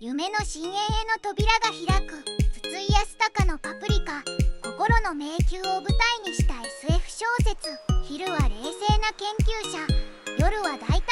夢の深淵への扉が開く。筒井康隆のパプリカ。心の迷宮を舞台にした SF 小説。昼は冷静な研究者、夜は大